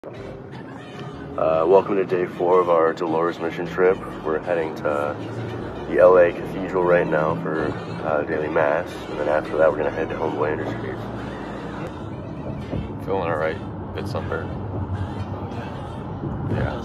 Welcome to day 4 of our Dolores mission trip. We're heading to the LA Cathedral right now for daily mass, and then after that we're going to head to Homeboy Industries. Feeling alright, bit sunburned. Yeah.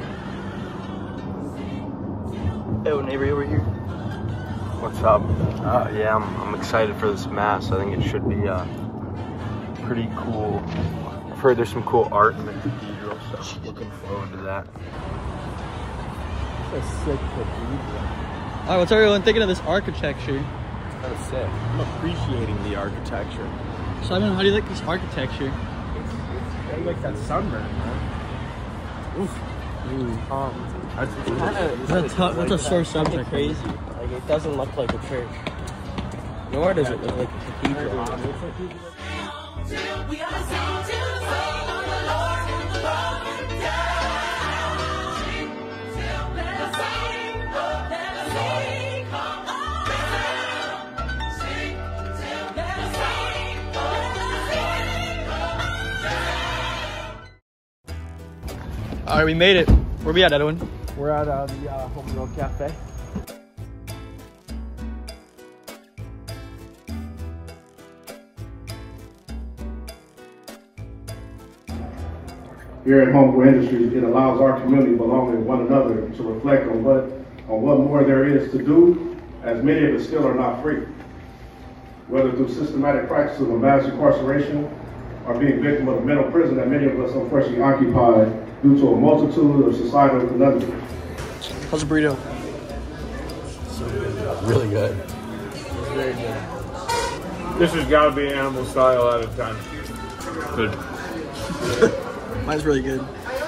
Hey, neighbor over here. What's up? Yeah, I'm excited for this mass. I think it should be pretty cool. I've heard there's some cool art in the cathedral, so looking forward to that. That's a sick cathedral. Alright, what's everyone thinking of this architecture? That was sick. I'm appreciating the architecture. Simon, how do you like this architecture? I like that sunburn, man. Oof. That's a sore subject. Crazy. Like, it doesn't look like a church. Nor does it look like a cathedral. Alright, we made it. Where we at, Edwin? We're at the Homegirl Cafe. Here at Homeboy Industries, it allows our community belonging to one another to reflect on what more there is to do, as many of us still are not free. Whether through systematic practices of mass incarceration or being victim of the mental prison that many of us unfortunately occupy due to a multitude of societal conundrums. How's the burrito? Really good. Very good. This has got to be animal style out of 10. Good. Mine's really good.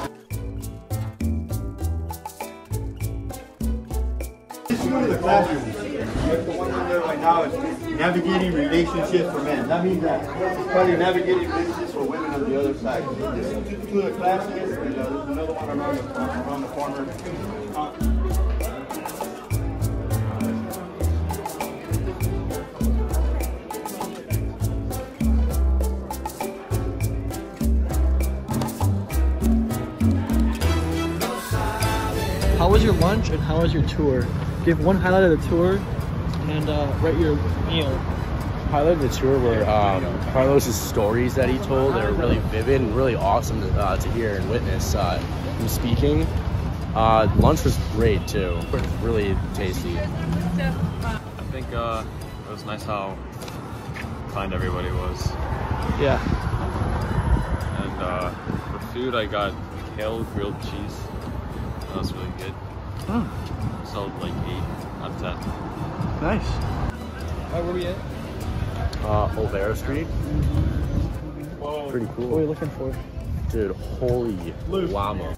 One of the classrooms, the one we're there right now is navigating relationships for men. That means that probably navigating relationships for women on the other side. This is two of the classmates, and there's another one around the corner. How was your lunch and how was your tour? Give one highlight of the tour and write your meal. Highlight of the tour were Carlos's stories that he told. They were really vivid and really awesome to hear and witness him speaking. Lunch was great too. Really tasty. I think it was nice how kind everybody was. Yeah. And for food, I got kale grilled cheese. That was really good. Oh. So like 8 out of 10. Nice. Where we at? Olvera Street. Whoa. Pretty cool. What are you looking for? Dude, holy llama.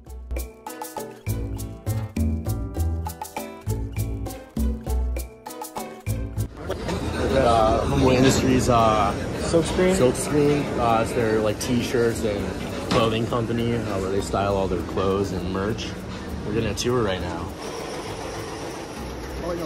Homeboy Industries Silkscreen. It's their like t-shirts and clothing company where they style all their clothes and merch. We're getting a tour right now. Oh, no.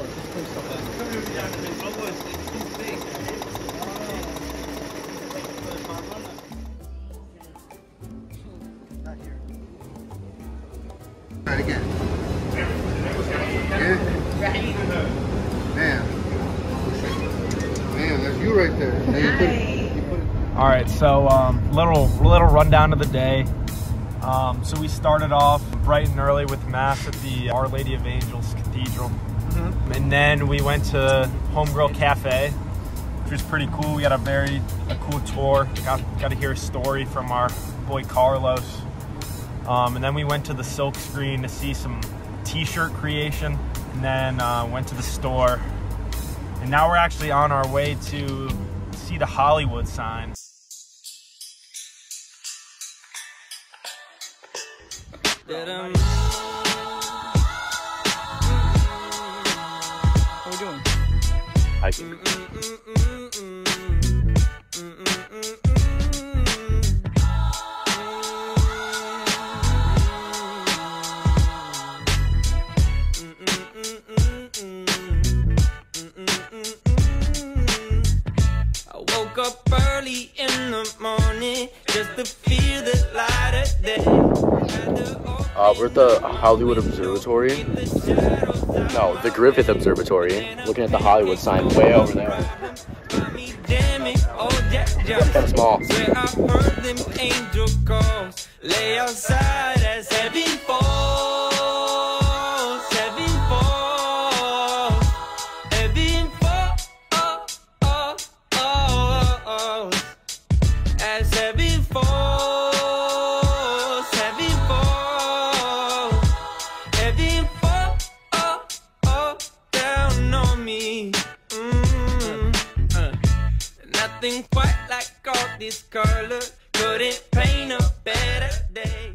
Try it again. Good. Man, that's you right there. All right, so little rundown of the day. So we started off bright and early with mass at the Our Lady of Angels Cathedral, and then we went to Homegirl Cafe, which was pretty cool. We had a cool tour. Got to hear a story from our boy Carlos, and then we went to the Silkscreen to see some t-shirt creation, and then went to the store, and now we're actually on our way to see the Hollywood sign. How we doing? Hiking. I woke up early in the morning just to feel the light We're at the Hollywood Observatory. No, the Griffith Observatory. Looking at the Hollywood sign way over there. Kind of small. Lay outside as heaven falls, heaven falls, heaven falls, as heaven falls, heaven falls, heaven falls down on me. Nothing quite like all this color couldn't paint a better day.